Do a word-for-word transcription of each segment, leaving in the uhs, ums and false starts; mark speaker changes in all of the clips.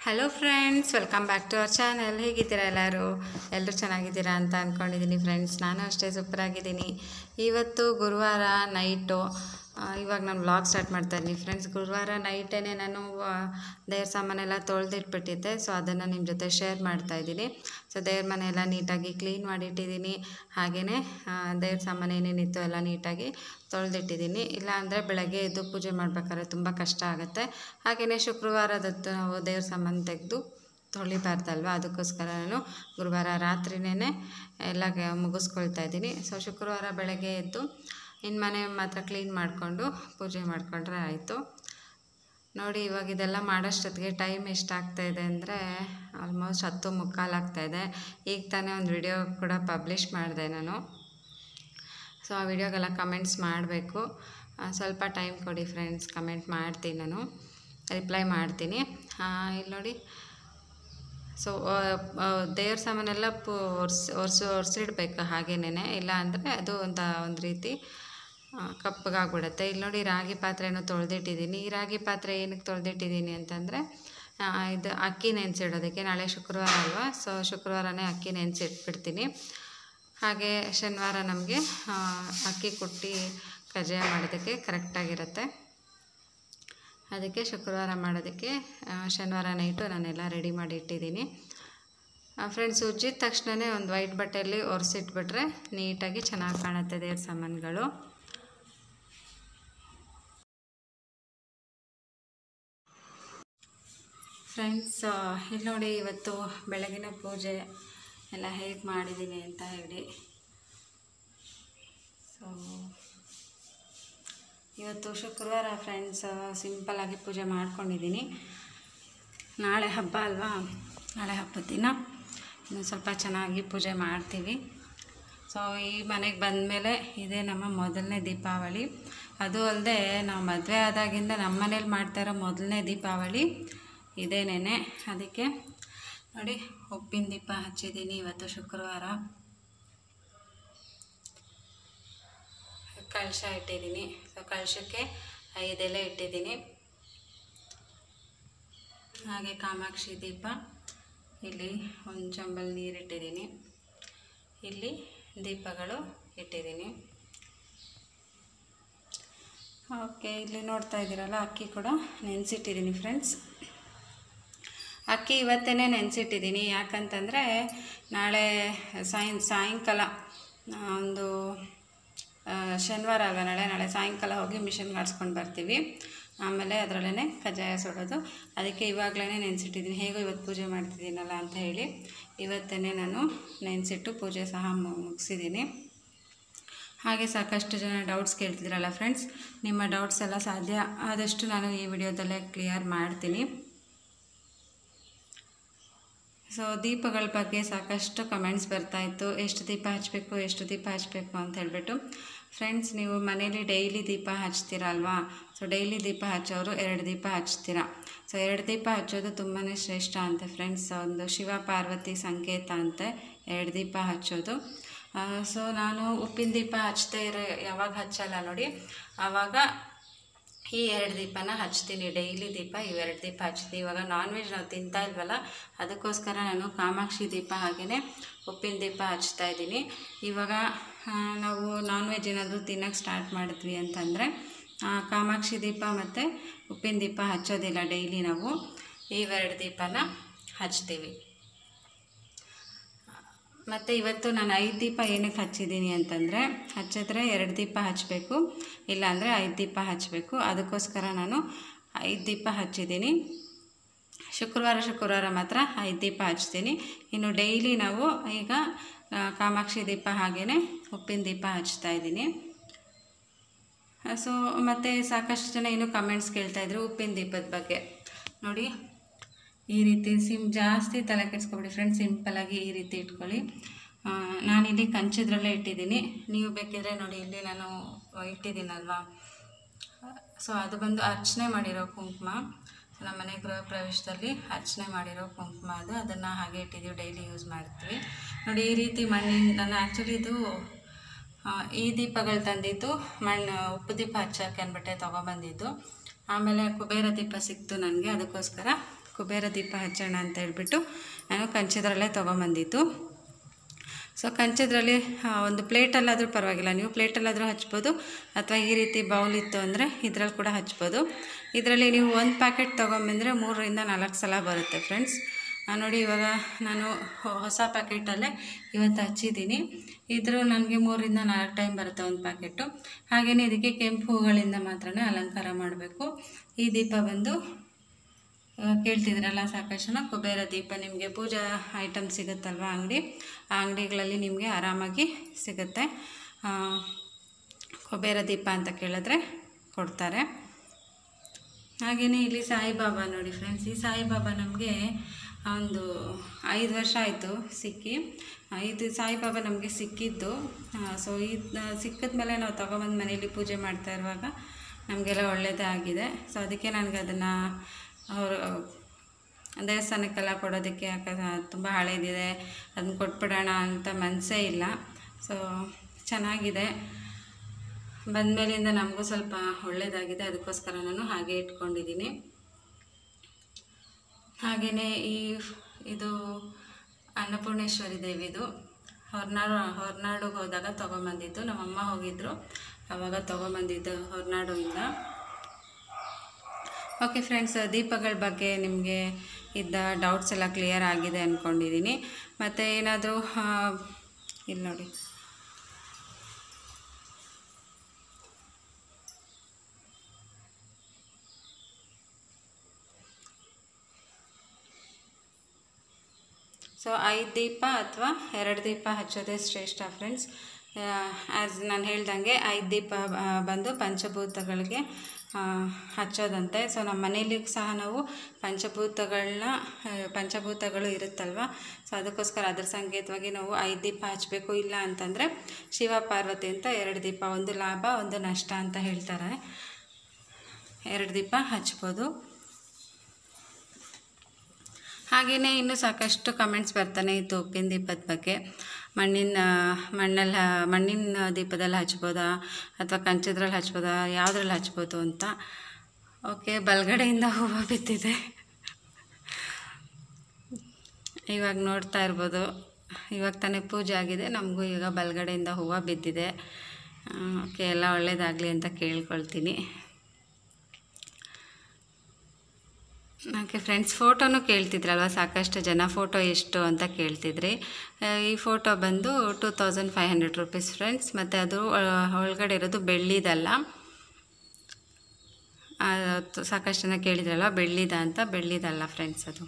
Speaker 1: Hello friends, welcome back to our channel. ಹೇಗಿದ್ದೀರಾ ಎಲ್ಲರೂ? ಎಲ್ಲರೂ ಚೆನ್ನಾಗಿದ್ದೀರಾ ಅಂತ ಅಂದ್ಕೊಂಡಿದ್ದೀನಿ ಫ್ರೆಂಡ್ಸ್. ನಾನು ಅಷ್ಟೇ ಸೂಪರಾಗಿದ್ದೀನಿ. ಇವತ್ತು ಗುರುವಾರ ನೈಟು ಇವಾಗ ನಾನು ವ್ಲಾಗ್ ಸ್ಟಾರ್ಟ್ ಮಾಡ್ತಾಯಿದ್ದೀನಿ ಫ್ರೆಂಡ್ಸ್. ಗುರುವಾರ ನೈಟೇ ನಾನು ದೇವ್ರ ಸಾಮಾನೆಲ್ಲ ತೊಳೆದಿಟ್ಬಿಟ್ಟಿದ್ದೆ. ಸೊ ಅದನ್ನು ನಿಮ್ಮ ಜೊತೆ ಶೇರ್ ಮಾಡ್ತಾಯಿದ್ದೀನಿ. ಸೊ ದೇವ್ರ ಮನೆಯೆಲ್ಲ ನೀಟಾಗಿ ಕ್ಲೀನ್ ಮಾಡಿಟ್ಟಿದ್ದೀನಿ. ಹಾಗೆಯೇ ದೇವ್ರ ಸಾಮಾನು ಏನೇನಿತ್ತು ಎಲ್ಲ ನೀಟಾಗಿ ತೊಳೆದಿಟ್ಟಿದ್ದೀನಿ. ಇಲ್ಲ ಅಂದರೆ ಬೆಳಗ್ಗೆ ಎದ್ದು ಪೂಜೆ ಮಾಡ್ಬೇಕಾದ್ರೆ ತುಂಬ ಕಷ್ಟ ಆಗುತ್ತೆ. ಹಾಗೆಯೇ ಶುಕ್ರವಾರದತ್ತು ನಾವು ದೇವ್ರ ಸಾಮಾನು ತೆಗೆದು ತೊಳಿಬಾರ್ದಲ್ವ, ಅದಕ್ಕೋಸ್ಕರ ನಾನು ಗುರುವಾರ ರಾತ್ರಿನೇ ಎಲ್ಲ ಮುಗಿಸ್ಕೊಳ್ತಾ ಇದ್ದೀನಿ. ಸೊ ಶುಕ್ರವಾರ ಬೆಳಗ್ಗೆ ಎದ್ದು ಇನ್ನು ಮನೆ ಮಾತ್ರ ಕ್ಲೀನ್ ಮಾಡಿಕೊಂಡು ಪೂಜೆ ಮಾಡಿಕೊಂಡ್ರೆ ಆಯಿತು. ನೋಡಿ, ಇವಾಗ ಇದೆಲ್ಲ ಮಾಡೋಷ್ಟೊತ್ತಿಗೆ ಟೈಮ್ ಎಷ್ಟಾಗ್ತಾಯಿದೆ ಅಂದರೆ ಆಲ್ಮೋಸ್ಟ್ ಹತ್ತು ಮುಕ್ಕಾಲಾಗ್ತಾಯಿದೆ. ಈಗ ತಾನೇ ಒಂದು ವಿಡಿಯೋ ಕೂಡ ಪಬ್ಲಿಷ್ ಮಾಡಿದೆ ನಾನು. ಸೊ ಆ ವಿಡಿಯೋಗೆಲ್ಲ ಕಮೆಂಟ್ಸ್ ಮಾಡಬೇಕು. ಸ್ವಲ್ಪ ಟೈಮ್ ಕೊಡಿ ಫ್ರೆಂಡ್ಸ್, ಕಮೆಂಟ್ ಮಾಡ್ತೀನಿ, ನಾನು ರಿಪ್ಲೈ ಮಾಡ್ತೀನಿ. ಇಲ್ಲಿ ನೋಡಿ, ಸೊ ದೇವ್ರ ಸಾಮಾನೆಲ್ಲ ಪು ಒರ್ಸಿ ಒರ್ಸಿ ಒರೆಸಿಡ್ಬೇಕು ಹಾಗೇನೆ, ಇಲ್ಲ ಅಂದರೆ ಅದು ಒಂದು ಒಂದು ರೀತಿ ಕಪ್ಪಗಾಗ್ಬಿಡುತ್ತೆ. ಇಲ್ಲಿ ನೋಡಿ, ರಾಗಿ ಪಾತ್ರೆನೂ ತೊಳೆದಿಟ್ಟಿದ್ದೀನಿ. ಈ ರಾಗಿ ಪಾತ್ರೆ ಏನಕ್ಕೆ ತೊಳೆದಿಟ್ಟಿದ್ದೀನಿ ಅಂತಂದರೆ ಇದು ಅಕ್ಕಿ ನೆನೆಸಿಡೋದಕ್ಕೆ. ನಾಳೆ ಶುಕ್ರವಾರ ಅಲ್ವಾ, ಸೊ ಶುಕ್ರವಾರನೇ ಅಕ್ಕಿ ನೆನೆಸಿಟ್ಬಿಡ್ತೀನಿ. ಹಾಗೆ ಶನಿವಾರ ನಮಗೆ ಅಕ್ಕಿ ಕುಟ್ಟಿ ಕಜ್ಜಾಯ ಮಾಡೋದಕ್ಕೆ ಕರೆಕ್ಟಾಗಿರುತ್ತೆ. ಅದಕ್ಕೆ ಶುಕ್ರವಾರ ಮಾಡೋದಕ್ಕೆ ಶನಿವಾರ ನೈಟು ನಾನೆಲ್ಲ ರೆಡಿ ಮಾಡಿ ಇಟ್ಟಿದ್ದೀನಿ ಫ್ರೆಂಡ್ಸ್. ಉಜ್ಜಿದ ತಕ್ಷಣವೇ ಒಂದು ವೈಟ್ ಬಟ್ಟೆಯಲ್ಲಿ ಒರೆಸಿಟ್ಬಿಟ್ರೆ ನೀಟಾಗಿ ಚೆನ್ನಾಗಿ ಕಾಣುತ್ತೆ ದೇವ್ರ ಸಾಮಾನುಗಳು. ಫ್ರೆಂಡ್ಸ್, ಇಲ್ಲಿ ನೋಡಿ, ಇವತ್ತು ಬೆಳಗಿನ ಪೂಜೆ ಎಲ್ಲ ಹೇಗೆ ಮಾಡಿದ್ದೀನಿ ಅಂತ ಹೇಳಿ. ಸೊ ಇವತ್ತು ಶುಕ್ರವಾರ ಫ್ರೆಂಡ್ಸ್, ಸಿಂಪಲ್ಲಾಗಿ ಪೂಜೆ ಮಾಡ್ಕೊಂಡಿದ್ದೀನಿ. ನಾಳೆ ಹಬ್ಬ ಅಲ್ವಾ, ನಾಳೆ ಹಬ್ಬದ ದಿನ ಇನ್ನು ಸ್ವಲ್ಪ ಚೆನ್ನಾಗಿ ಪೂಜೆ ಮಾಡ್ತೀವಿ. ಸೊ ಈ ಮನೆಗೆ ಬಂದಮೇಲೆ ಇದೇ ನಮ್ಮ ಮೊದಲನೇ ದೀಪಾವಳಿ. ಅದು ಅಲ್ಲದೆ ನಾವು ಮದುವೆ ಆದಾಗಿಂದ ನಮ್ಮ ಮನೇಲಿ ಮಾಡ್ತಾಯಿರೋ ಮೊದಲನೇ ದೀಪಾವಳಿ ಇದೇನೇನೆ. ಅದಕ್ಕೆ ನೋಡಿ, ಉಪ್ಪಿನ ದೀಪ ಹಚ್ಚಿದ್ದೀನಿ ಇವತ್ತು ಶುಕ್ರವಾರ. ಕಳಶ ಇಟ್ಟಿದ್ದೀನಿ. ಸೊ ಕಳಶಕ್ಕೆ ಐದೆಲೆ ಇಟ್ಟಿದ್ದೀನಿ. ಹಾಗೆ ಕಾಮಾಕ್ಷಿ ದೀಪ, ಇಲ್ಲಿ ಒಂದು ಚಂಬಲ್ ನೀರು ಇಟ್ಟಿದ್ದೀನಿ. ಇಲ್ಲಿ ದೀಪಗಳು ಇಟ್ಟಿದ್ದೀನಿ. ಓಕೆ, ಇಲ್ಲಿ ನೋಡ್ತಾ ಇದ್ದೀರಲ್ಲ, ಅಕ್ಕಿ ಕೂಡ ನೆನೆಸಿಟ್ಟಿದ್ದೀನಿ ಫ್ರೆಂಡ್ಸ್. ಅಕ್ಕಿ ಇವತ್ತೇ ನೆನೆಸಿಟ್ಟಿದ್ದೀನಿ. ಯಾಕಂತಂದರೆ ನಾಳೆ ಸಾಯ ಸಾಯಂಕಾಲ ಒಂದು ಶನಿವಾರ ಅಲ್ವ, ನಾಳೆ ನಾಳೆ ಸಾಯಂಕಾಲ ಹೋಗಿ ಮಿಷನ್ಗೆ ಆಡಿಸ್ಕೊಂಡು ಬರ್ತೀವಿ. ಆಮೇಲೆ ಅದರಲ್ಲೇ ಕಜ್ಜಾಯ ಸುಡೋದು. ಅದಕ್ಕೆ ಇವಾಗಲೇ ನೆನೆಸಿಟ್ಟಿದ್ದೀನಿ. ಹೇಗೋ ಇವತ್ತು ಪೂಜೆ ಮಾಡ್ತಿದ್ದೀನಲ್ಲ ಅಂತ ಹೇಳಿ ಇವತ್ತೇ ನಾನು ನೆನೆಸಿಟ್ಟು ಪೂಜೆ ಸಹ ಮುಗಿಸಿದ್ದೀನಿ. ಹಾಗೆ ಸಾಕಷ್ಟು ಜನ ಡೌಟ್ಸ್ ಕೇಳ್ತಿದ್ರಲ್ಲ ಫ್ರೆಂಡ್ಸ್, ನಿಮ್ಮ ಡೌಟ್ಸ್ ಎಲ್ಲ ಸಾಧ್ಯ ಆದಷ್ಟು ನಾನು ಈ ವಿಡಿಯೋದಲ್ಲೇ ಕ್ಲಿಯರ್ ಮಾಡ್ತೀನಿ. ಸೊ ದೀಪಗಳ ಬಗ್ಗೆ ಸಾಕಷ್ಟು ಕಮೆಂಟ್ಸ್ ಬರ್ತಾಯಿತ್ತು, ಎಷ್ಟು ದೀಪ ಹಚ್ಚಬೇಕು ಎಷ್ಟು ದೀಪ ಹಚ್ಚಬೇಕು ಅಂತ ಹೇಳ್ಬಿಟ್ಟು. ಫ್ರೆಂಡ್ಸ್, ನೀವು ಮನೇಲಿ ಡೈಲಿ ದೀಪ ಹಚ್ತೀರಾ ಅಲ್ವಾ, ಸೊ ಡೈಲಿ ದೀಪ ಹಚ್ಚೋರು ಎರಡು ದೀಪ ಹಚ್ತೀರಾ. ಸೊ ಎರಡು ದೀಪ ಹಚ್ಚೋದು ತುಂಬಾ ಶ್ರೇಷ್ಠ ಅಂತೆ ಫ್ರೆಂಡ್ಸ್. ಒಂದು ಶಿವ ಪಾರ್ವತಿ ಸಂಕೇತ ಅಂತೆ ಎರಡು ದೀಪ ಹಚ್ಚೋದು. ಸೊ ನಾನು ಉಪ್ಪಿನ ದೀಪ ಹಚ್ತಾ ಇರೋ ಯಾವಾಗ ಹಚ್ಚಲ್ಲ ನೋಡಿ, ಆವಾಗ ಈ ಎರಡು ದೀಪನ ಹಚ್ತೀನಿ. ಡೈಲಿ ದೀಪ ಇವೆರಡು ದೀಪ ಹಚ್ತೀನಿ. ಇವಾಗ ನಾನ್ ವೆಜ್ ನಾವು ತಿಂತಾ ಇಲ್ವಲ್ಲ, ಅದಕ್ಕೋಸ್ಕರ ನಾನು ಕಾಮಾಕ್ಷಿ ದೀಪ ಹಾಗೆಯೇ ಉಪ್ಪಿನ ದೀಪ ಹಚ್ತಾ ಇದ್ದೀನಿ. ಇವಾಗ ನಾವು ನಾನ್ ವೆಜ್ ಏನಾದರೂ ತಿನ್ನೋಕ್ಕೆ ಸ್ಟಾರ್ಟ್ ಮಾಡಿದ್ವಿ ಅಂತಂದರೆ ಕಾಮಾಕ್ಷಿ ದೀಪ ಮತ್ತು ಉಪ್ಪಿನ ದೀಪ ಹಚ್ಚೋದಿಲ್ಲ. ಡೈಲಿ ನಾವು ಇವೆರಡು ದೀಪನ ಹಚ್ತೀವಿ. ಮತ್ತು ಇವತ್ತು ನಾನು ಐದು ದೀಪ ಏನಕ್ಕೆ ಹಚ್ಚಿದ್ದೀನಿ ಅಂತಂದರೆ, ಹಚ್ಚಿದ್ರೆ ಎರಡು ದೀಪ ಹಚ್ಚಬೇಕು, ಇಲ್ಲಾಂದರೆ ಐದು ದೀಪ ಹಚ್ಚಬೇಕು. ಅದಕ್ಕೋಸ್ಕರ ನಾನು ಐದು ದೀಪ ಹಚ್ಚಿದ್ದೀನಿ. ಶುಕ್ರವಾರ ಶುಕ್ರವಾರ ಮಾತ್ರ ಐದು ದೀಪ ಹಚ್ತೀನಿ. ಇನ್ನು ಡೈಲಿ ನಾವು ಈಗ ಕಾಮಾಕ್ಷಿ ದೀಪ ಹಾಗೆಯೇ ಉಪ್ಪಿನ ದೀಪ ಹಚ್ತಾ ಇದ್ದೀನಿ. ಸೊ ಮತ್ತು ಸಾಕಷ್ಟು ಜನ ಇನ್ನೂ ಕಮೆಂಟ್ಸ್ ಕೇಳ್ತಾಯಿದ್ರು ಉಪ್ಪಿನ ದೀಪದ ಬಗ್ಗೆ. ನೋಡಿ, ಈ ರೀತಿ ಸಿಮ್ ಜಾಸ್ತಿ ತಲೆ ಕೆಡಿಸ್ಕೊಬಿಡಿ ಫ್ರೆಂಡ್ಸ್, ಸಿಂಪಲ್ಲಾಗಿ ಈ ರೀತಿ ಇಟ್ಕೊಳ್ಳಿ. ನಾನಿಲ್ಲಿ ಕಂಚದ್ರಲ್ಲೇ ಇಟ್ಟಿದ್ದೀನಿ. ನೀವು ಬೇಕಿದ್ರೆ ನೋಡಿ, ಇಲ್ಲಿ ನಾನು ಇಟ್ಟಿದ್ದೀನಲ್ವಾ, ಸೊ ಅದು ಬಂದು ಅರ್ಚನೆ ಮಾಡಿರೋ ಕುಂಕುಮ. ಸೊ ನಮ್ಮ ಮನೆ ಗೃಹ ಪ್ರವೇಶದಲ್ಲಿ ಅರ್ಚನೆ ಮಾಡಿರೋ ಕುಂಕುಮ ಅದು, ಅದನ್ನು ಹಾಗೆ ಇಟ್ಟಿದ್ದೀವಿ, ಡೈಲಿ ಯೂಸ್ ಮಾಡ್ತೀವಿ. ನೋಡಿ, ಈ ರೀತಿ ಮಣ್ಣಿನ, ನಾನು ಆ್ಯಕ್ಚುಲಿ ಇದು ಈ ದೀಪಗಳು ತಂದಿದ್ದು ಮಣ್ಣು ಉಪ್ಪು ದೀಪ ಹಚ್ಚೋಕ್ಕೆ ಅಂದ್ಬಿಟ್ಟೆ ತೊಗೊಬಂದಿದ್ದು. ಆಮೇಲೆ ಕುಬೇರ ದೀಪ ಸಿಕ್ತು ನನಗೆ, ಅದಕ್ಕೋಸ್ಕರ ಕುಬೇರ ದೀಪ ಹಚ್ಚೋಣ ಅಂತ ಹೇಳ್ಬಿಟ್ಟು ನಾನು ಕಂಚದ್ರಲ್ಲೇ ತೊಗೊಂಬಂದಿದ್ದು. ಸೊ ಕಂಚದ್ರಲ್ಲಿ ಒಂದು ಪ್ಲೇಟಲ್ಲಾದರೂ ಪರವಾಗಿಲ್ಲ, ನೀವು ಪ್ಲೇಟಲ್ಲಾದರೂ ಹಚ್ಬೋದು, ಅಥವಾ ಈ ರೀತಿ ಬೌಲ್ ಇತ್ತು ಅಂದರೆ ಇದರಲ್ಲಿ ಕೂಡ ಹಚ್ಬೋದು. ಇದರಲ್ಲಿ ನೀವು ಒಂದು ಪ್ಯಾಕೆಟ್ ತೊಗೊಂಬಂದರೆ ಮೂರರಿಂದ ನಾಲ್ಕು ಸಲ ಬರುತ್ತೆ ಫ್ರೆಂಡ್ಸ್. ನೋಡಿ ಇವಾಗ ನಾನು ಹೊಸ ಪ್ಯಾಕೆಟಲ್ಲೇ ಇವತ್ತು ಹಚ್ಚಿದ್ದೀನಿ. ಇದ್ರ ನನಗೆ ಮೂರರಿಂದ ನಾಲ್ಕು ಟೈಮ್ ಬರುತ್ತೆ ಒಂದು ಪ್ಯಾಕೆಟು. ಹಾಗೆಯೇ ಇದಕ್ಕೆ ಕೆಂಪು ಹೂಗಳಿಂದ ಮಾತ್ರ ಅಲಂಕಾರ ಮಾಡಬೇಕು. ಈ ದೀಪ ಬಂದು ಕೇಳ್ತಿದ್ರಲ್ಲ ಸಾಕಷ್ಟು ಜನ, ಕುಬೇರ ದೀಪ ನಿಮಗೆ ಪೂಜಾ ಐಟಮ್ ಸಿಗುತ್ತಲ್ವ ಅಂಗಡಿ, ಆ ಅಂಗಡಿಗಳಲ್ಲಿ ನಿಮಗೆ ಆರಾಮಾಗಿ ಸಿಗುತ್ತೆ. ಕುಬೇರ ದೀಪ ಅಂತ ಕೇಳಿದ್ರೆ ಕೊಡ್ತಾರೆ. ಹಾಗೆಯೇ ಇಲ್ಲಿ ಸಾಯಿಬಾಬಾ ನೋಡಿ ಫ್ರೆಂಡ್ಸ್, ಈ ಸಾಯಿಬಾಬಾ ನಮಗೆ ಒಂದು ಐದು ವರ್ಷ ಆಯಿತು ಸಿಕ್ಕಿ. ಇದು ಸಾಯಿಬಾಬಾ ನಮಗೆ ಸಿಕ್ಕಿದ್ದು. ಸೊ ಇದು ಸಿಕ್ಕಿದ ಮೇಲೆ ನಾವು ತೊಗೊಬಂದು ಮನೇಲಿ ಪೂಜೆ ಮಾಡ್ತಾ ಇರುವಾಗ ನಮಗೆಲ್ಲ ಒಳ್ಳೆಯದೇ ಆಗಿದೆ. ಸೊ ಅದಕ್ಕೆ ನನಗೆ ಅದನ್ನು ಅವರು ದೇವಸ್ಥಾನಕ್ಕೆಲ್ಲ ಕೊಡೋದಕ್ಕೆ ಯಾಕೆ ತುಂಬ ಹಳೇದಿದೆ, ಅದನ್ನ ಕೊಟ್ಬಿಡೋಣ ಅಂತ ಮನಸ್ಸೇ ಇಲ್ಲ. ಸೊ ಚೆನ್ನಾಗಿದೆ, ಬಂದಮೇಲಿಂದ ನಮಗೂ ಸ್ವಲ್ಪ ಒಳ್ಳೆಯದಾಗಿದೆ, ಅದಕ್ಕೋಸ್ಕರ ನಾನು ಹಾಗೆ ಇಟ್ಕೊಂಡಿದ್ದೀನಿ. ಹಾಗೆಯೇ ಈ ಇದು ಅನ್ನಪೂರ್ಣೇಶ್ವರಿ ದೇವಿದು ಹೊರನಾಡು ಹೊರನಾಡಿಗೆ ಹೋದಾಗ ತೊಗೊಂಬಂದಿದ್ದು. ನಮ್ಮಮ್ಮ ಹೋಗಿದ್ದರು, ಆವಾಗ ತೊಗೊಂಬಂದಿದ್ದು ಹೊರನಾಡಿಂದ. ಓಕೆ ಫ್ರೆಂಡ್ಸ್, ದೀಪಗಳ ಬಗ್ಗೆ ನಿಮಗೆ ಇದ್ದ ಡೌಟ್ಸ್ ಎಲ್ಲ ಕ್ಲಿಯರ್ ಆಗಿದೆ ಅಂದ್ಕೊಂಡಿದ್ದೀನಿ. ಮತ್ತು ಏನಾದರೂ ಇಲ್ಲಿ ನೋಡಿ, ಸೊ ಐದು ದೀಪ ಅಥವಾ ಎರಡು ದೀಪ ಹಚ್ಚೋದೇ ಶ್ರೇಷ್ಠ ಫ್ರೆಂಡ್ಸ್. ಆ್ಯಸ್ ನಾನು ಹೇಳ್ದಂಗೆ ಐದು ದೀಪ ಬಂದು ಪಂಚಭೂತಗಳಿಗೆ ಹಚ್ಚೋದಂತೆ. ಸೊ ನಮ್ಮ ಮನೇಲಿ ಸಹ ನಾವು ಪಂಚಭೂತಗಳನ್ನ ಪಂಚಭೂತಗಳು ಇರುತ್ತಲ್ವ, ಸೊ ಅದಕ್ಕೋಸ್ಕರ ಅದರ ಸಂಕೇತವಾಗಿ ನಾವು ಐದು ದೀಪ ಹಚ್ಚಬೇಕು. ಇಲ್ಲ ಅಂತಂದರೆ ಶಿವ ಪಾರ್ವತಿ ಅಂತ ಎರಡು ದೀಪ, ಒಂದು ಲಾಭ ಒಂದು ನಷ್ಟ ಅಂತ ಹೇಳ್ತಾರೆ, ಎರಡು ದೀಪ ಹಚ್ಬೋದು. ಹಾಗೆಯೇ ಇನ್ನೂ ಸಾಕಷ್ಟು ಕಮೆಂಟ್ಸ್ ಬರ್ತಾನೆ ಇತ್ತು ಉಪ್ಪಿನ ದೀಪದ ಬಗ್ಗೆ. ಮಣ್ಣಿನ ಮಣ್ಣಲ್ಲಿ ಮಣ್ಣಿನ ದೀಪದಲ್ಲಿ ಹಚ್ಬೋದಾ ಅಥವಾ ಕಂಚದ್ರಲ್ಲಿ ಹಚ್ಬೋದಾ, ಯಾವುದ್ರಲ್ಲಿ ಹಚ್ಬೋದು ಅಂತ. ಓಕೆ, ಬಲಗಡೆಯಿಂದ ಹೂವು ಬಿದ್ದಿದೆ, ಇವಾಗ ನೋಡ್ತಾ ಇರ್ಬೋದು. ಇವಾಗ ತಾನೇ ಪೂಜೆ ಆಗಿದೆ, ನಮಗೂ ಈಗ ಬಲಗಡೆಯಿಂದ ಹೂವು ಬಿದ್ದಿದೆ. ಓಕೆ, ಎಲ್ಲ ಒಳ್ಳೆಯದಾಗಲಿ ಅಂತ ಕೇಳ್ಕೊಳ್ತೀನಿ. ಓಕೆ ಫ್ರೆಂಡ್ಸ್, ಫೋಟೋನು ಕೇಳ್ತಿದ್ರಲ್ವ ಸಾಕಷ್ಟು ಜನ, ಫೋಟೋ ಎಷ್ಟು ಅಂತ ಕೇಳ್ತಿದ್ರಿ. ಈ ಫೋಟೋ ಬಂದು two thousand five hundred rupees friends. ಮತ್ತು ಅದು ಒಳಗಡೆ ಇರೋದು ಬೆಳ್ಳಿದಲ್ಲ, ಸಾಕಷ್ಟು ಜನ ಕೇಳಿದ್ರಲ್ವ ಬೆಳ್ಳಿದ ಅಂತ, ಬೆಳ್ಳಿದಲ್ಲ ಫ್ರೆಂಡ್ಸ್ ಅದು.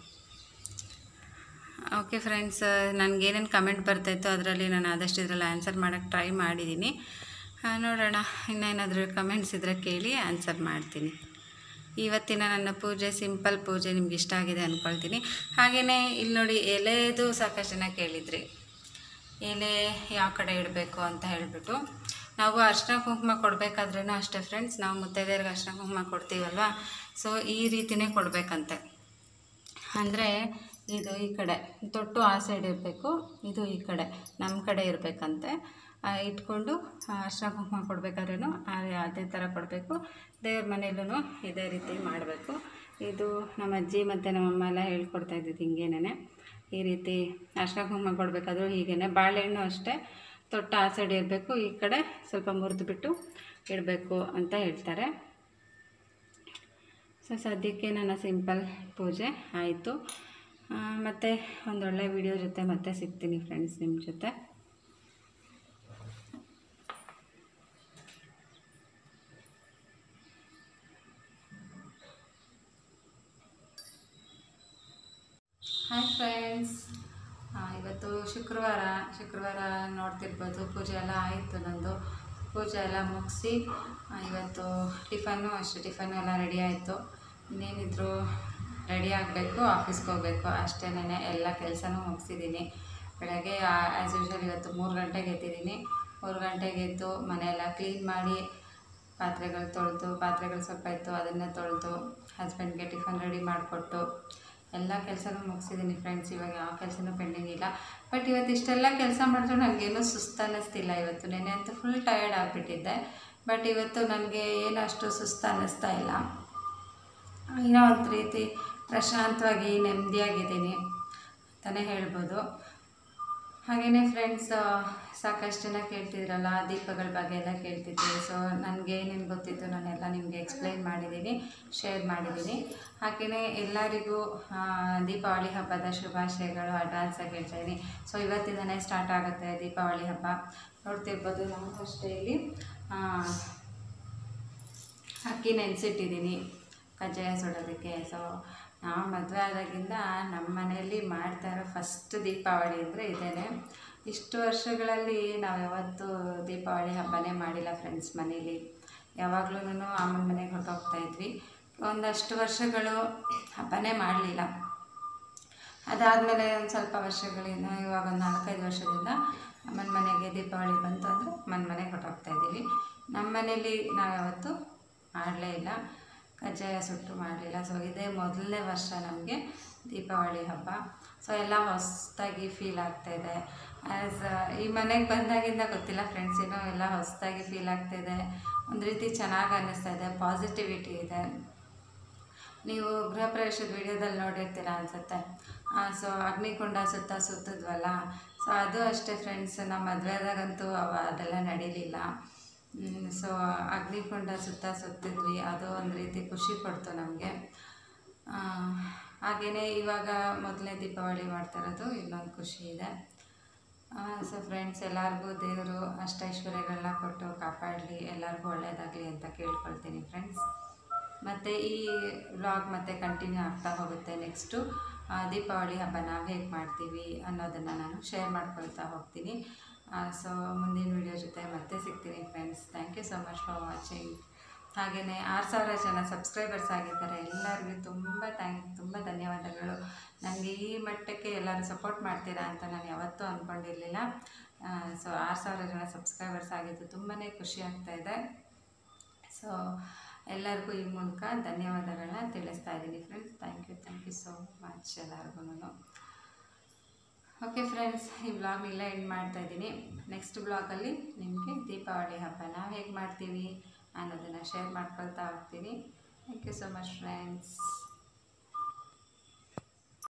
Speaker 1: ಓಕೆ ಫ್ರೆಂಡ್ಸ್, ನನಗೇನೇನು ಕಮೆಂಟ್ ಬರ್ತಾಯಿತ್ತು ಅದರಲ್ಲಿ ನಾನು ಆದಷ್ಟು ಇದರಲ್ಲಿ ಆನ್ಸರ್ ಮಾಡೋಕ್ಕೆ ಟ್ರೈ ಮಾಡಿದ್ದೀನಿ. ನೋಡೋಣ, ಇನ್ನೇನಾದರೂ ಕಮೆಂಟ್ಸ್ ಇದ್ದರೆ ಕೇಳಿ ಆನ್ಸರ್ ಮಾಡ್ತೀನಿ. ಇವತ್ತಿನ ನನ್ನ ಪೂಜೆ ಸಿಂಪಲ್ ಪೂಜೆ ನಿಮ್ಗೆ ಇಷ್ಟ ಆಗಿದೆ ಅಂದ್ಕೊಳ್ತೀನಿ. ಹಾಗೆಯೇ ಇಲ್ಲಿ ನೋಡಿ, ಎಲೆದು ಸಾಕಷ್ಟು ಜನ ಕೇಳಿದ್ರಿ, ಎಲೆ ಯಾವ ಕಡೆ ಇಡಬೇಕು ಅಂತ ಹೇಳಿಬಿಟ್ಟು. ನಾವು ಅರ್ಶಿನ ಕುಂಕುಮ ಕೊಡಬೇಕಾದ್ರೂ ಅಷ್ಟೇ ಫ್ರೆಂಡ್ಸ್, ನಾವು ಮುತ್ತೈದೆಯರಿಗೆ ಅರ್ಶಿನ ಕುಂಕುಮ ಕೊಡ್ತೀವಲ್ವ, ಸೊ ಈ ರೀತಿಯೇ ಕೊಡಬೇಕಂತೆ. ಅಂದರೆ ಇದು ಈ ಕಡೆ ತೊಟ್ಟು ಆ ಸೈಡ್ ಇರಬೇಕು, ಇದು ಈ ಕಡೆ ನಮ್ಮ ಕಡೆ ಇರಬೇಕಂತೆ. ಇಟ್ಕೊಂಡು ಅರ್ಶಿನ ಕುಂಕುಮ ಕೊಡಬೇಕಾದ್ರೂ ಅದೇ ಥರ ಕೊಡಬೇಕು. ದೇವ್ರ ಮನೆಯಲ್ಲೂ ಇದೇ ರೀತಿ ಮಾಡಬೇಕು. ಇದು ನಮ್ಮ ಅಜ್ಜಿ ಮತ್ತು ನಮ್ಮಮ್ಮ ಎಲ್ಲ ಹೇಳ್ಕೊಡ್ತಾ ಇದ್ದಿದ್ದು ಹಿಂಗೇನೆ. ಈ ರೀತಿ ಅರ್ಶಿನ ಕುಂಕುಮ ಕೊಡಬೇಕಾದ್ರೂ ಹೀಗೇ. ಬಾಳೆಹಣ್ಣು ಅಷ್ಟೇ, ತೊಟ್ಟ ಆ ಸೈಡ್ ಇರಬೇಕು, ಈ ಕಡೆ ಸ್ವಲ್ಪ ಮುರಿದು ಬಿಟ್ಟು ಇಡಬೇಕು ಅಂತ ಹೇಳ್ತಾರೆ. ಸೊ ಸದ್ಯಕ್ಕೆ ನನ್ನ ಸಿಂಪಲ್ ಪೂಜೆ ಆಯಿತು. ಮತ್ತು ಒಂದೊಳ್ಳೆ ವಿಡಿಯೋ ಜೊತೆ ಮತ್ತೆ ಸಿಗ್ತೀನಿ ಫ್ರೆಂಡ್ಸ್ ನಿಮ್ಮ ಜೊತೆ. ಹಾಯ್ ಫ್ರೆಂಡ್ಸ್, ಇವತ್ತು ಶುಕ್ರವಾರ ಶುಕ್ರವಾರ ನೋಡ್ತಿರ್ಬೋದು, ಪೂಜೆ ಎಲ್ಲ ಆಯಿತು. ನಂದು ಪೂಜೆ ಎಲ್ಲ ಮುಗಿಸಿ ಇವತ್ತು ಟಿಫನ್ನು ಅಷ್ಟೇ, ಟಿಫನ್ನು ಎಲ್ಲ ರೆಡಿ ಆಯಿತು. ಇನ್ನೇನಿದ್ರು ರೆಡಿ ಆಗಬೇಕು, ಆಫೀಸ್ಗೆ ಹೋಗಬೇಕು ಅಷ್ಟೇನೆ. ಎಲ್ಲ ಕೆಲಸನೂ ಮುಗಿಸಿದ್ದೀನಿ. ಬೆಳಗ್ಗೆ ಆ್ಯಸ್ ಯೂಶ್ವಲ್ ಇವತ್ತು ಮೂರು ಗಂಟೆಗೆ ಎದ್ದಿದ್ದೀನಿ. ಮೂರು ಗಂಟೆಗೆ ಎದ್ದು ಮನೆಯೆಲ್ಲ ಕ್ಲೀನ್ ಮಾಡಿ, ಪಾತ್ರೆಗಳು ತೊಳೆದು, ಪಾತ್ರೆಗಳು ಸ್ವಲ್ಪ ಇತ್ತು ಅದನ್ನು ತೊಳೆದು, ಹಸ್ಬೆಂಡ್ಗೆ ಟಿಫನ್ ರೆಡಿ ಮಾಡಿಕೊಟ್ಟು ಎಲ್ಲ ಕೆಲಸನೂ ಮುಗಿಸಿದ್ದೀನಿ ಫ್ರೆಂಡ್ಸ್. ಇವಾಗ ಯಾವ ಕೆಲಸನೂ ಪೆಂಡಿಂಗ್ ಇಲ್ಲ. ಬಟ್ ಇವತ್ತು ಇಷ್ಟೆಲ್ಲ ಕೆಲಸ ಮಾಡಿದ್ರು ನನಗೇನೂ ಸುಸ್ತು ಅನ್ನಿಸ್ತಿಲ್ಲ. ಇವತ್ತು ನೆನ್ನೆ ಅಂತೂ ಫುಲ್ ಟಯರ್ಡ್ ಆಗಿಬಿಟ್ಟಿದ್ದೆ. ಬಟ್ ಇವತ್ತು ನನಗೆ ಏನು ಅಷ್ಟು ಸುಸ್ತು ಅನ್ನಿಸ್ತಾ ಇಲ್ಲ. ಏನೋ ಒಂದು ರೀತಿ ಪ್ರಶಾಂತವಾಗಿ ನೆಮ್ಮದಿಯಾಗಿದ್ದೀನಿ ಅಂತಲೇ ಹೇಳ್ಬೋದು. ಹಾಗೆಯೇ ಫ್ರೆಂಡ್ಸ್, ಸಾಕಷ್ಟು ಜನ ಕೇಳ್ತಿದ್ರಲ್ಲ ದೀಪಗಳ ಬಗ್ಗೆ ಎಲ್ಲ ಕೇಳ್ತಿದ್ದೆ. ಸೊ ನನಗೇನೇನು ಗೊತ್ತಿತ್ತು ನಾನೆಲ್ಲ ನಿಮಗೆ ಎಕ್ಸ್ಪ್ಲೈನ್ ಮಾಡಿದ್ದೀನಿ, ಶೇರ್ ಮಾಡಿದ್ದೀನಿ. ಹಾಗೆಯೇ ಎಲ್ಲರಿಗೂ ದೀಪಾವಳಿ ಹಬ್ಬದ ಶುಭಾಶಯಗಳು ಅಡ್ವಾನ್ಸಾಗಿ ಹೇಳ್ತಾ ಇದ್ದೀನಿ. ಸೊ ಇವತ್ತಿಂದನೇ ಸ್ಟಾರ್ಟ್ ಆಗುತ್ತೆ ದೀಪಾವಳಿ ಹಬ್ಬ. ನೋಡ್ತಿರ್ಬೋದು, ನಾವು ಅಷ್ಟೇ ಇಲ್ಲಿ ಅಕ್ಕಿ ನೆನೆಸಿಟ್ಟಿದ್ದೀನಿ ಕಜ್ಜಾಯ ಸುಡೋದಕ್ಕೆ. ಸೊ ನಾವು ಮದುವೆ ಆದಾಗಿಂದ ನಮ್ಮ ಮನೆಯಲ್ಲಿ ಮಾಡ್ತಾ ಇರೋ ಫಸ್ಟ್ ದೀಪಾವಳಿ ಅಂದರೆ ಇದೇನೆ. ಇಷ್ಟು ವರ್ಷಗಳಲ್ಲಿ ನಾವು ಯಾವತ್ತೂ ದೀಪಾವಳಿ ಹಬ್ಬನೇ ಮಾಡಿಲ್ಲ ಫ್ರೆಂಡ್ಸ್ ಮನೇಲಿ. ಯಾವಾಗಲೂ ಅಮ್ಮನ ಮನೆಗೆ ಹೊರಟೋಗ್ತಾ ಇದ್ವಿ. ಒಂದಷ್ಟು ವರ್ಷಗಳು ಹಬ್ಬನೇ ಮಾಡಲಿಲ್ಲ. ಅದಾದಮೇಲೆ ಒಂದು ಸ್ವಲ್ಪ ವರ್ಷಗಳಿಂದ ಇವಾಗ ಒಂದು ನಾಲ್ಕೈದು ವರ್ಷದಿಂದ ಅಮ್ಮನ ಮನೆಗೆ ದೀಪಾವಳಿ ಬಂತು ಅಂದರೆ ಅಮ್ಮನ ಮನೆಗೆ ಹೊರಟೋಗ್ತಾ ಇದ್ದೀವಿ. ನಮ್ಮ ಮನೇಲಿ ನಾವು ಯಾವತ್ತೂ ಮಾಡಲೇ ಇಲ್ಲ, ಕಜ್ಜಾಯ ಸುಟ್ಟು ಮಾಡಲಿಲ್ಲ. ಸೊ ಇದೇ ಮೊದಲನೇ ವರ್ಷ ನಮಗೆ ದೀಪಾವಳಿ ಹಬ್ಬ. ಸೊ ಎಲ್ಲ ಹೊಸದಾಗಿ ಫೀಲ್ ಆಗ್ತಾಯಿದೆ. ಆ್ಯಸ್ ಈ ಮನೆಗೆ ಬಂದಾಗಿಂದ ಗೊತ್ತಿಲ್ಲ ಫ್ರೆಂಡ್ಸ್, ಏನೋ ಎಲ್ಲ ಹೊಸದಾಗಿ ಫೀಲ್ ಆಗ್ತಾಯಿದೆ. ಒಂದು ರೀತಿ ಚೆನ್ನಾಗಿ ಅನ್ನಿಸ್ತಾ ಇದೆ, ಪಾಸಿಟಿವಿಟಿ ಇದೆ. ನೀವು ಗೃಹ ಪ್ರವೇಶದ ವಿಡಿಯೋದಲ್ಲಿ ನೋಡಿರ್ತೀರ ಅನಿಸುತ್ತೆ. ಸೊ ಅಗ್ನಿಕುಂಡ ಸುತ್ತ ಸುತ್ತಿದ್ವಲ್ಲ, ಸೊ ಅದು ಅಷ್ಟೇ ಫ್ರೆಂಡ್ಸ್. ನಮ್ಮ ಮದುವೆದಾಗಂತೂ ಅವ ಅದೆಲ್ಲ ನಡೀಲಿಲ್ಲ. ಸೊ ಅಗ್ನಿಕುಂಡ ಸುತ್ತ ಸುತ್ತಿದ್ವಿ, ಅದು ಒಂದು ರೀತಿ ಖುಷಿ ಕೊಡ್ತು ನಮಗೆ. ಹಾಗೆಯೇ ಇವಾಗ ಮೊದಲನೇ ದೀಪಾವಳಿ ಮಾಡ್ತಾಯಿರೋದು ಇನ್ನೊಂದು ಖುಷಿ ಇದೆ. ಸೊ ಫ್ರೆಂಡ್ಸ್, ಎಲ್ಲರಿಗೂ ದೇವರು ಅಷ್ಟೈಶ್ವರ್ಯಗಳನ್ನ ಕೊಟ್ಟು ಕಾಪಾಡಲಿ, ಎಲ್ಲರಿಗೂ ಒಳ್ಳೆಯದಾಗಲಿ ಅಂತ ಕೇಳ್ಕೊಳ್ತೀನಿ ಫ್ರೆಂಡ್ಸ್. ಮತ್ತು ಈ ವ್ಲಾಗ್ ಮತ್ತೆ ಕಂಟಿನ್ಯೂ ಆಗ್ತಾ ಹೋಗುತ್ತೆ. ನೆಕ್ಸ್ಟು ದೀಪಾವಳಿ ಹಬ್ಬ ನಾವು ಹೇಗೆ ಮಾಡ್ತೀವಿ ಅನ್ನೋದನ್ನು ನಾನು ಶೇರ್ ಮಾಡ್ಕೊಳ್ತಾ ಹೋಗ್ತೀನಿ. ಸೊ ಮುಂದಿನ ವಿಡಿಯೋ ಜೊತೆ ಮತ್ತೆ ಸಿಗ್ತೀನಿ friends. Thank you so much for watching. ಹಾಗೆಯೇ ಆರು ಸಾವಿರ ಜನ ಸಬ್ಸ್ಕ್ರೈಬರ್ಸ್ ಆಗಿದ್ದಾರೆ. ಎಲ್ಲರಿಗೂ ತುಂಬ ಥ್ಯಾಂಕ್ ತುಂಬ ಧನ್ಯವಾದಗಳು. ನನಗೆ ಈ ಮಟ್ಟಕ್ಕೆ ಎಲ್ಲರೂ ಸಪೋರ್ಟ್ ಮಾಡ್ತೀರಾ ಅಂತ ನಾನು ಯಾವತ್ತೂ ಅಂದ್ಕೊಂಡಿರಲಿಲ್ಲ. ಸೊ ಆರು ಸಾವಿರ ಜನ ಸಬ್ಸ್ಕ್ರೈಬರ್ಸ್ ಆಗಿದ್ದು ತುಂಬಾ ಖುಷಿ ಆಗ್ತಾಯಿದೆ. ಸೊ ಎಲ್ಲರಿಗೂ ಈ ಮೂಲಕ ಧನ್ಯವಾದಗಳನ್ನ ತಿಳಿಸ್ತಾ ಇದ್ದೀನಿ friends. Thank you thank you so much ಎಲ್ಲರಿಗೂ. ಓಕೆ ಫ್ರೆಂಡ್ಸ್, ಈ ವ್ಲಾಗ್ ಇಲ್ಲೇ ಎಂಡ್ ಮಾಡ್ತಾಯಿದ್ದೀನಿ. ನೆಕ್ಸ್ಟ್ ವ್ಲಾಗಲ್ಲಿ ನಿಮಗೆ ದೀಪಾವಳಿ ಹಬ್ಬ ನಾವು ಹೇಗೆ ಮಾಡ್ತೀವಿ ಅನ್ನೋದನ್ನು ಶೇರ್ ಮಾಡ್ಕೊಳ್ತಾ ಹೋಗ್ತೀನಿ. Thank you so much friends.